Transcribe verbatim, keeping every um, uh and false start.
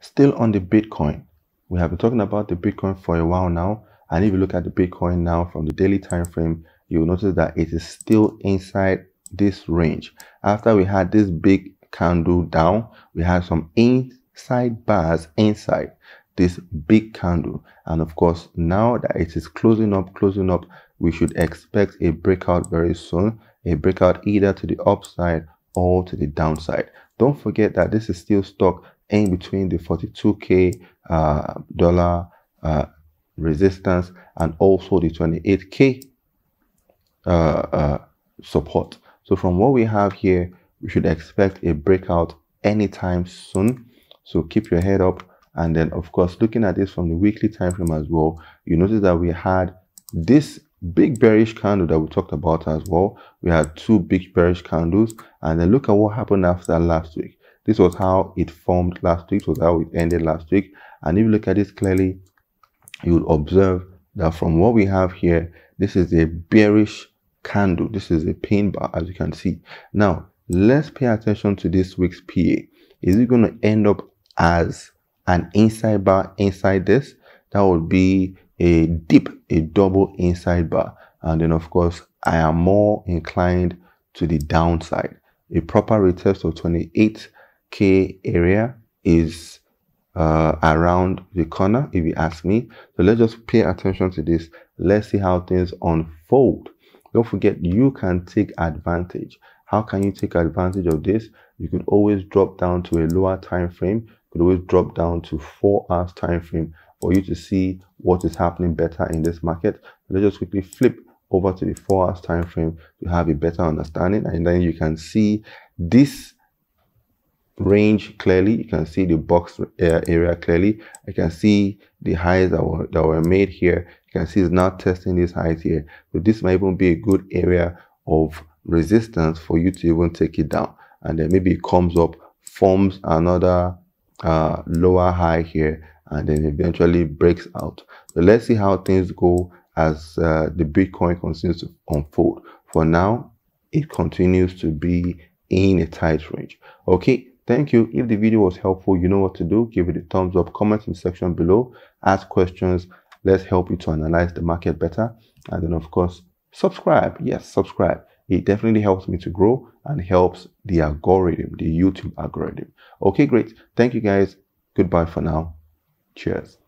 Still on the Bitcoin, we have been talking about the Bitcoin for a while now, and if you look at the Bitcoin now from the daily time frame, you'll notice that it is still inside this range. After we had this big candle down, we had some inside bars inside this big candle, and of course now that it is closing up closing up we should expect a breakout very soon, a breakout either to the upside or to the downside. Don't forget that this is still stuck in between the forty-two K uh, dollar uh, resistance and also the twenty-eight K uh, uh, support. So from what we have here, we should expect a breakout anytime soon. So keep your head up. And then of course, looking at this from the weekly time frame as well, you notice that we had this big bearish candle that we talked about as well. We had two big bearish candles, and then look at what happened after last week. This was how it formed last week. This was how it ended last week. And if you look at this clearly, you would observe that from what we have here, this is a bearish candle. This is a pin bar, as you can see. Now, let's pay attention to this week's P A. Is it going to end up as an inside bar inside this? That would be a dip, a double inside bar. And then, of course, I am more inclined to the downside. A proper retest of twenty-eight K area is uh, around the corner, if you ask me. So let's just pay attention to this. Let's see how things unfold. Don't forget, you can take advantage. How can you take advantage of this? You can always drop down to a lower time frame. You could always drop down to four hours time frame for you to see what is happening better in this market. Let's just quickly flip over to the four hours time frame to have a better understanding, and then you can see this range clearly. You can see the box area clearly. I can see the highs that were that were made here. You can see it's now testing these highs here. So this might even be a good area of resistance for you to even take it down, and then maybe it comes up, forms another uh, lower high here, and then eventually breaks out. So let's see how things go as uh, the Bitcoin continues to unfold. For now, it continues to be in a tight range. Okay, thank you. If the video was helpful, you know what to do. Give it a thumbs up, comment in the section below, ask questions. Let's help you to analyze the market better. And then of course, subscribe. Yes, subscribe. It definitely helps me to grow and helps the algorithm, the YouTube algorithm. Okay, great. Thank you guys. Goodbye for now. Cheers.